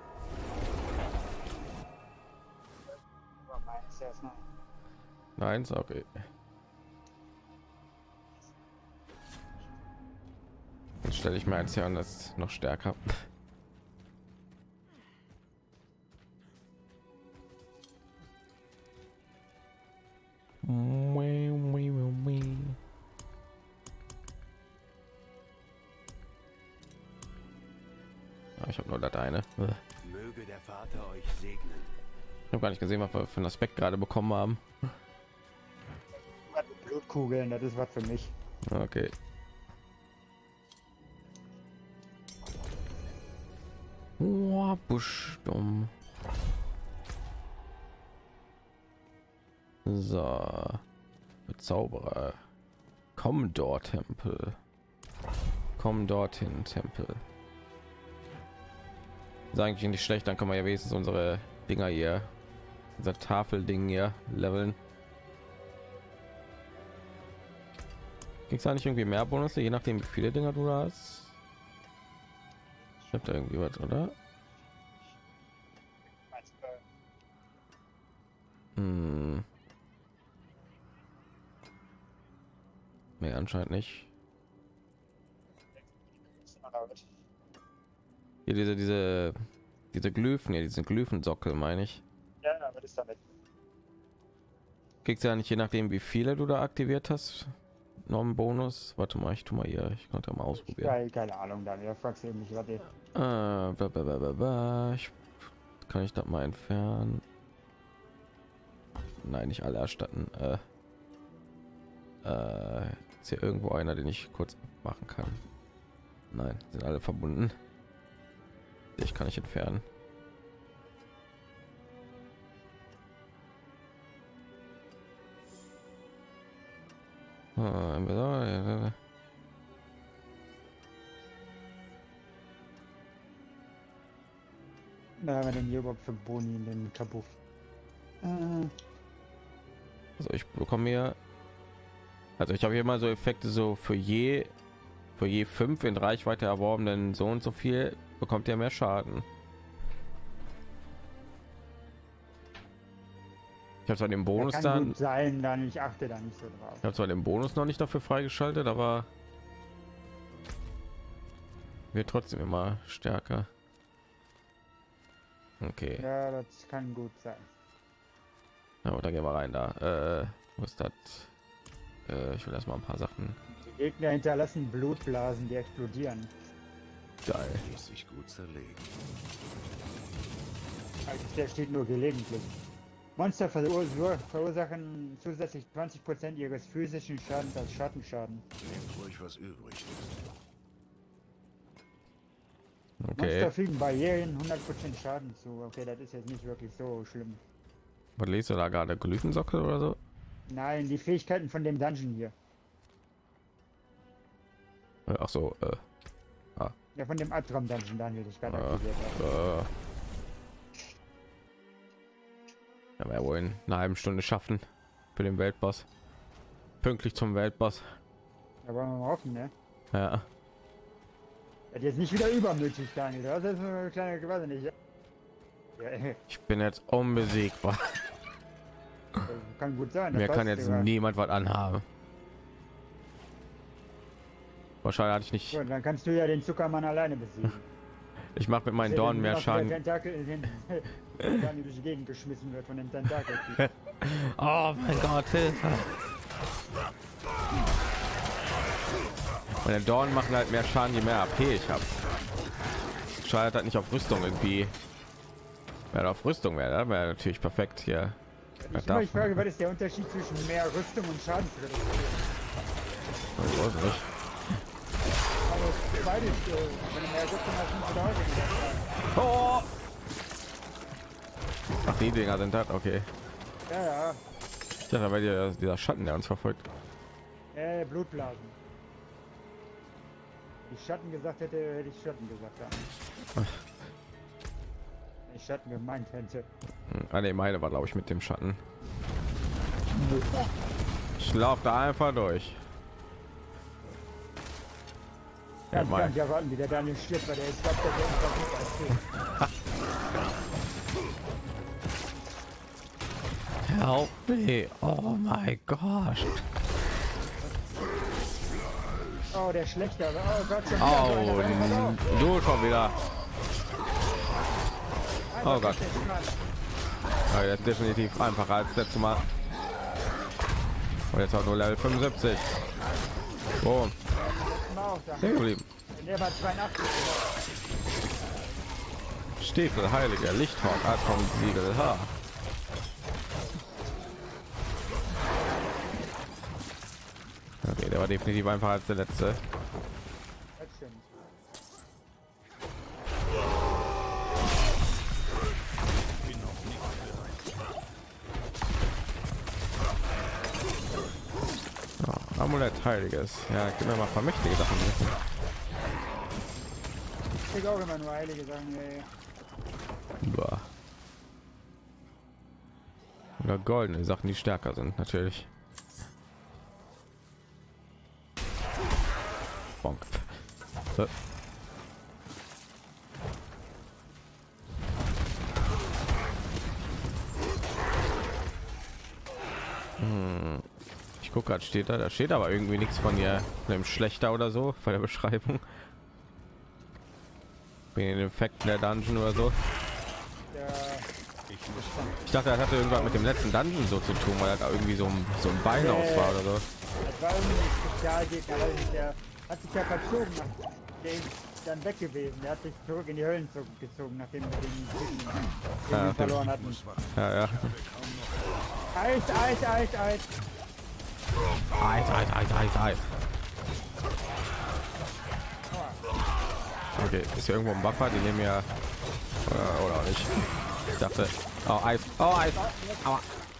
Nein, okay. Jetzt stelle ich mir eins her und das noch stärker. Ich habe nur das eine.
Möge der Vater euch segnen.
Ich habe gar nicht gesehen, was wir für einen Aspekt gerade bekommen haben.
Blutkugeln, das ist was für mich.
Okay. Oh, Buschstumm. So. Zauberer. Komm dort, Tempel. Komm dorthin, Tempel. Ist eigentlich nicht schlecht, dann können wir ja wenigstens unsere Dinger hier, unser Tafelding hier leveln. Kriegst du nicht irgendwie mehr Bonus, je nachdem wie viele Dinger du hast? Ich hab da irgendwie was, oder? Nee, anscheinend nicht. Hier diese Glyphen, hier diesen Glyphensockel, meine ich.
Ja, was ist damit?
Kriegst du ja nicht, je nachdem wie viele du da aktiviert hast, noch einen Bonus. Warte mal, ich tu mal hier, ich konnte mal ausprobieren.
Keine Ahnung, Daniel, fragst du eben nicht, warte.
Kann ich das mal entfernen? Nein, nicht alle erstatten. Ist hier irgendwo einer, den ich kurz machen kann? Nein, sind alle verbunden. Ich kann nicht entfernen.
Da haben wir den hier überhaupt für Boni in den Kabuff.
Also ich bekomme hier, also ich habe hier mal so Effekte, so für je 5 in Reichweite erworbenen so und so viel bekommt ihr mehr Schaden. Ich habe zwar den Bonus
dann sein, dann ich achte da nicht so drauf.
Ich habe zwar den Bonus noch nicht dafür freigeschaltet, aber wird trotzdem immer stärker. Okay.
Ja, das kann gut sein.
Ja, da gehen wir rein da. Wo ist das? Ich will erstmal ein paar Sachen.
Die Gegner hinterlassen Blutblasen, die explodieren.
Geil.
Ließ sich gut zerlegen.
Also der steht nur gelegentlich. Monster verursachen zusätzlich 20% ihres physischen Schadens als Schattenschaden.
Nehmt ruhig, was übrig ist.
Okay.
Monster fügen Barrieren 100% Schaden zu. Okay, das ist jetzt nicht wirklich so schlimm.
Was liest du da gerade? Glyphensockel oder so?
Nein, die Fähigkeiten von dem Dungeon hier.
Ach so.
Ja, von dem Albtraum Dungeon, Daniel, ich gerade aktiviert habe.
Ja, wir wollen eine halbe Stunde schaffen für den Weltboss. Pünktlich zum Weltboss.
Da wollen wir mal hoffen, ne?
Ja.
Das jetzt nicht wieder übermütig, Daniel. Das ist eine kleine, weiß ich nicht. Ja,
Ich bin jetzt unbesiegbar.
kann gut sein.
Mir
das
kann
passt
jetzt
sogar.
niemand was anhaben. Wahrscheinlich hatte ich nicht.
Gut, dann kannst du ja den Zuckermann alleine besiegen.
Ich mache mit meinen Dornen mehr Schaden.
Tentakel, die durch die Gegend geschmissen wird von dem Tentakel.
Oh mein Gott, Hilfe. Meine Dornen machen halt mehr Schaden, je mehr AP ich habe. Schadet halt nicht auf Rüstung irgendwie. Wenn auf Rüstung wäre natürlich perfekt hier.
Ich frage, was ist der Unterschied zwischen mehr Rüstung und Schadensreduktion?
Ich weiß nicht.
Also beides, wenn du mehr Rüstung hast, musst du da heute wieder sagen.
Oh! Ach, die Dinger sind das, okay.
Ja, ja.
Ich dachte, bei dir dieser Schatten, der uns verfolgt.
Blutblasen. Wenn ich Schatten gesagt hätte, hätte ich Schatten gesagt. Ja. Wenn ich Schatten gemeint hätte.
Ah, ne, meine war, glaube ich, mit dem Schatten. Ich laufe da einfach durch.
Ja, ich kann ja warten, wie der Daniel stirbt, weil der ist glaube der
Help me. Oh mein Gott.
Oh, der schlechter. Oh Gott, schon
Oh, du schon wieder. Oh Gott. Ja, das ist definitiv einfacher als letztes Mal. Und jetzt auch nur Level 75. Oh.
Der war 82.
Stiefel, heiliger Lichthawk, Atom, Siegel, ha. Okay, der war definitiv einfacher als der letzte.
Das stimmt.
Oh, Amulett, heiliges. Ja, gib mir mal ein paar mächtige Sachen.
Ich krieg auch immer nur heilige Sachen.
Boah. Oder goldene Sachen, die stärker sind, natürlich. Bonk. So. Ich gucke gerade, da steht aber irgendwie nichts von ihr, einem schlechter oder so bei der Beschreibung. Bin in den Effekten der Dungeon oder so.
Ja.
Ich dachte, das hatte irgendwas mit dem letzten Dungeon so zu tun, weil er da irgendwie so ein Bein aus war oder so.
Das war irgendwie ein Spezialgegner, weil der hat sich ja verzogen, der ist dann weg gewesen. Der hat sich zurück in die Höllen gezogen, nachdem wir den verloren hatten.
Ja, ja.
Eis.
Eis. Okay, ist hier irgendwo ein Buffer, die nehmen ja oder auch nicht. Ich dachte, oh Eis. Aua.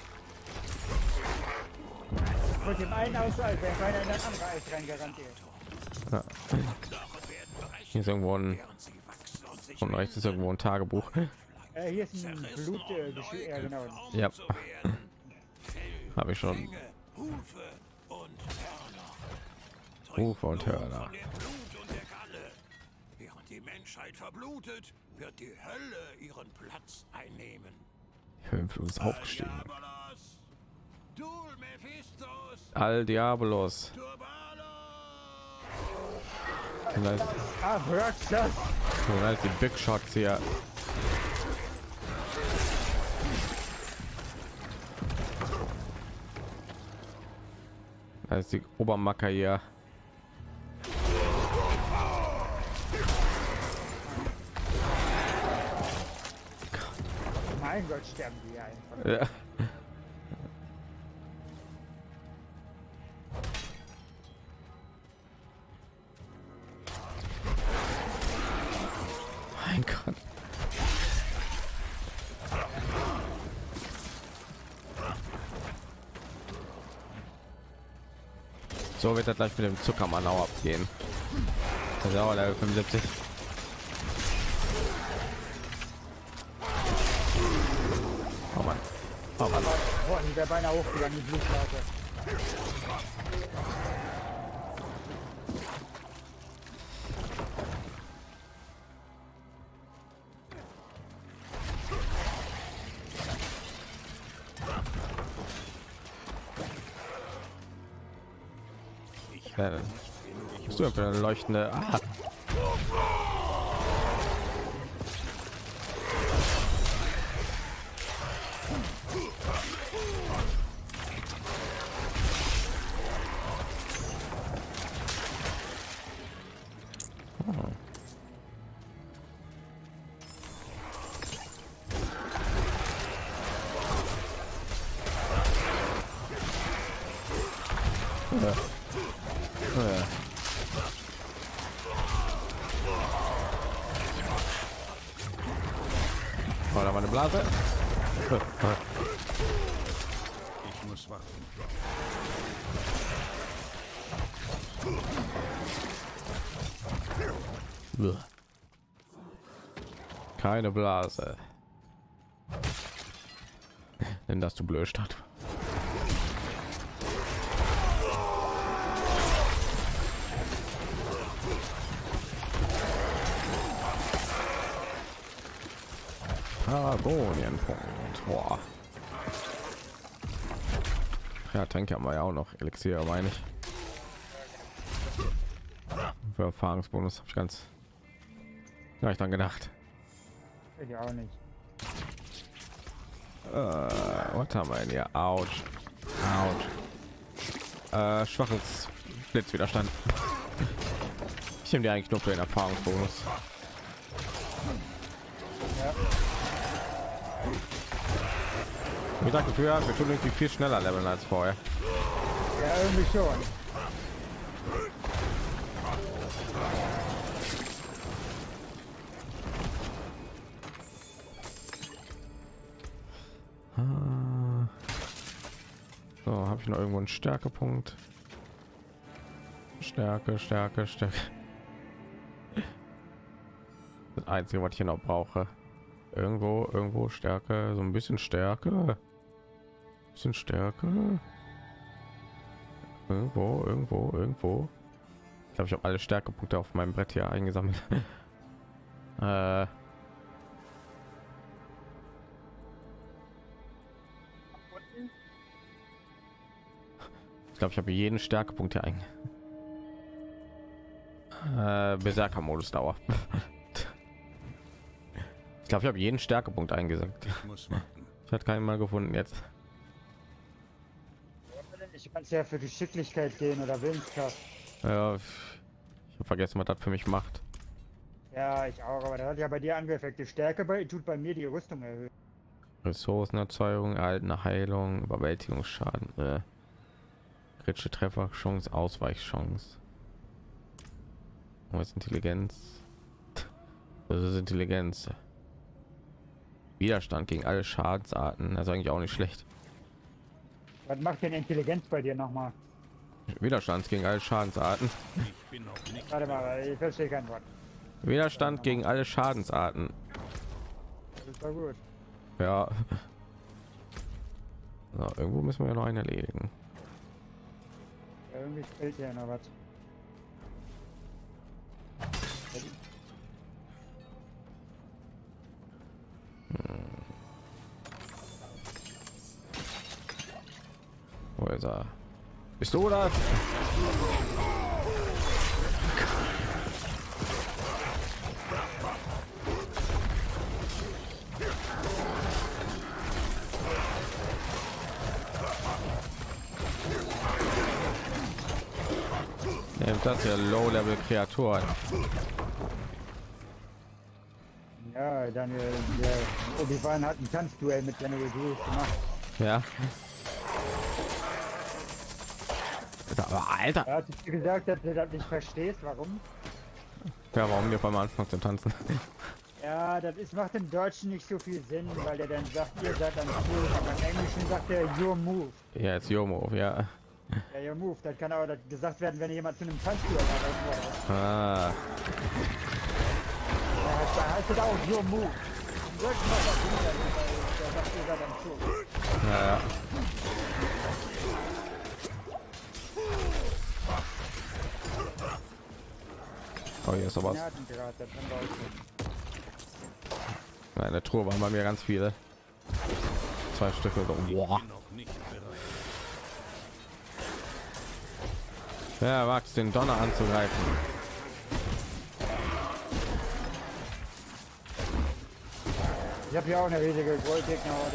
Mit dem einen aus Eis, der keiner in das andere Eis reingerannt ist.
Ja. Hier ist irgendwo ein und rechts ist irgendwo ein Tagebuch.
Hier ist ein Blut, ja genau.
Ja. Habe ich schon. Hufe und Hörner.
Während die Menschheit verblutet, wird die Hölle ihren Platz einnehmen.
Höhenflug ist aufgestiegen.
Dul Mephistos,
Al Diabolos. Vielleicht die Big Shots hier. Da ist die Obermacker hier.
Mein Gott, sterben die einfach.
Ja. Mein Gott. So wird das gleich mit dem Zuckermann auch abgehen. Das ist auch Level 75. Oh Mann. Oh Mann.
Boah, die wäre beinahe hochgegangen, die Blutblase.
Bist du für eine leuchtende? Ah. Oh, da war eine Blase.
Ich muss warten.
Keine Blase. Denn das du blöd statt. Aragonienpunkt. Boah. Ja, Tank haben wir ja auch noch. Elixier meine ich. Für Erfahrungsbonus habe ich ganz gar nicht dran gedacht.
Ich auch nicht.
Was haben wir denn hier? Autsch. Autsch. Schwaches Blitzwiderstand. Ich nehme die eigentlich nur für den Erfahrungsbonus.
Ja.
Ich dachte früher, wir tun irgendwie viel schneller leveln als vorher.
Ja, irgendwie schon.
So, habe ich noch irgendwo einen Stärkepunkt? Stärke. Das Einzige, was ich noch brauche. Irgendwo Stärke, so ein bisschen Stärke. Irgendwo. Ich glaube, ich habe alle Stärkepunkte auf meinem Brett hier eingesammelt. Ich glaube, ich habe jeden Stärkepunkt hier Berserker-Modus Dauer. Ich glaube, ich habe jeden Stärkepunkt eingesetzt.
Ich muss warten.
Ich hatte keinen mal gefunden jetzt.
Ich kann ja für Geschicklichkeit gehen oder Willenskraft.
Ja, ich habe vergessen, was das für mich macht.
Ja, ich auch, aber das hat ja bei dir Angriffeffekte. Stärke tut bei mir die Rüstung erhöhen.
Ressourcenerzeugung, erhaltene Heilung, Überwältigungsschaden, kritische Trefferchance, Ausweichchance. Was ist Intelligenz? Das ist Intelligenz. Widerstand gegen alle Schadensarten, also eigentlich auch nicht schlecht.
Was macht denn Intelligenz bei dir nochmal?
Widerstand gegen alle Schadensarten.
Ich bin noch nicht.
Warte mal, ich verstehe kein Wort.
Widerstand gegen alle Schadensarten.
Das ist doch gut.
Ja. So, irgendwo müssen wir ja noch einen erledigen.
Ja, irgendwie fehlt hier noch was.
Wo ist er? Bist du das? Nimmt das ja Low-Level Kreaturen.
Ja, dann der Obi-Wan hat ein Tanzduell mit General Grievous gemacht.
Ja. Aber Alter.
Er hat dir gesagt, dass du das nicht verstehst, warum?
Ja, warum wir beim Anfang zu tanzen?
Ja, macht im Deutschen nicht so viel Sinn, weil er dann sagt, ihr seid am cool, aber im Englischen sagt er your move.
Ja, jetzt Jomo, ja.
Ja, your move, das kann aber gesagt werden, wenn jemand zu einem Tanzduell hat.
Ah.
Da heißt es auch your move. Im Deutschen macht das nicht, weil der sagt, ihr seid am cool.
Ja, ja. Oh, hier ist aber was.
Gnadengrad, das haben wir auch schon.
In der Truhe waren bei mir ganz viele. 2 Stücke. So. Boah.
Bin noch nicht bereit.
Wer wagt den Donner anzugreifen?
Ich habe hier auch eine riesige Goldgegner heute.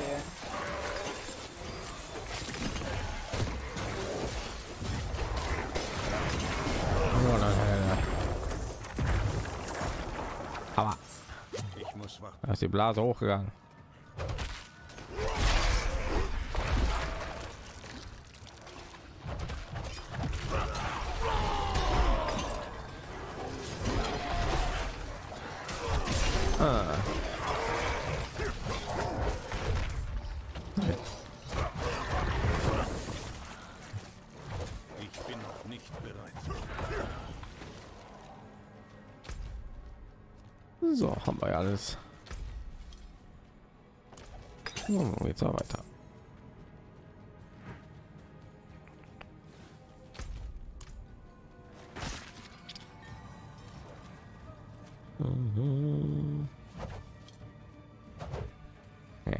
Aber
Ich muss warten.
da ist die Blase hochgegangen.
Ich bin noch nicht bereit.
So, haben wir ja alles. Jetzt auch weiter. Okay.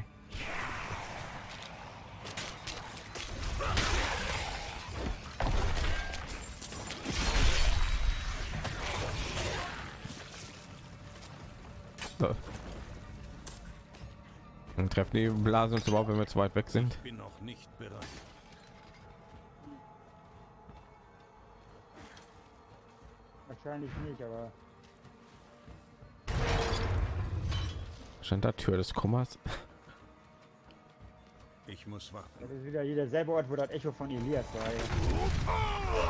So. Und treffen die Blasen uns überhaupt, wenn wir zu weit weg sind?
Ich bin noch nicht bereit.
Wahrscheinlich nicht, aber
Stand da Tür des Kummers?
Ich muss warten.
das ist wieder hier derselbe Ort, wo das Echo von Elias war. Ja.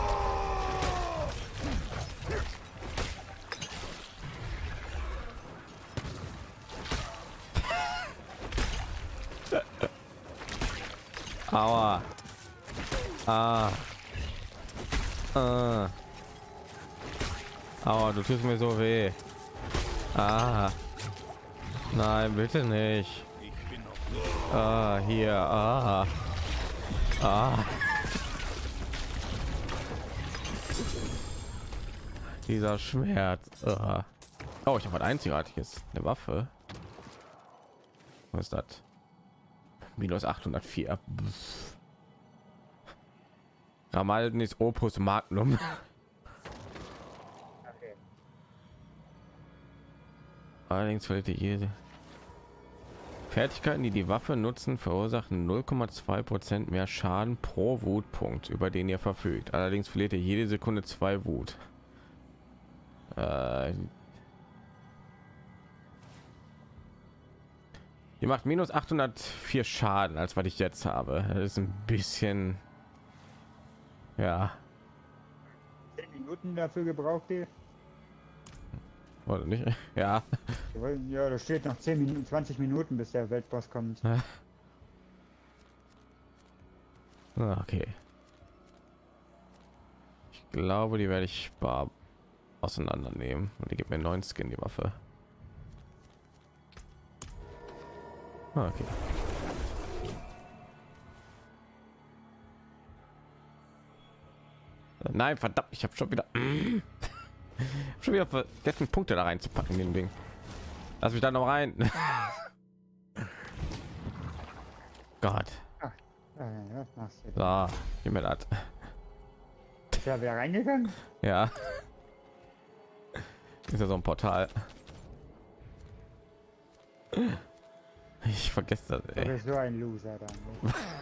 Aua. Aua, du tust mir so weh. Nein, bitte nicht.
Ich bin noch nicht.
Hier. Dieser Schmerz. Oh, ich habe was Einzigartiges. Eine Waffe. Was ist das? Minus 804. Ramaldnis Opus Magnum.
Okay.
Allerdings verliert jede Fertigkeiten, die die Waffe nutzen, verursachen 0,2% mehr Schaden pro Wutpunkt, über den ihr verfügt. Allerdings verliert ihr jede Sekunde 2 Wut. Die macht minus 804 Schaden, als was ich jetzt habe. Das ist ein bisschen, ja,
10 Minuten dafür gebraucht ihr?
oder nicht? Ja.
Ja, da steht noch 10 Minuten, 20 Minuten, bis der Weltboss kommt.
Okay. Ich glaube, die werde ich bar auseinandernehmen. Und die gibt mir 9 Skin, die Waffe. Okay. Nein, verdammt, ich habe schon wieder vergessen, Punkte da reinzupacken in den Ding. Lass mich da noch rein. Gott.
Was machst du?
So, gib mir das.
Ist ja wer reingegangen?
Ja. Ist ja so ein Portal. Ich vergesse das,
Du
ey.
bist so ein Loser dann. Ne?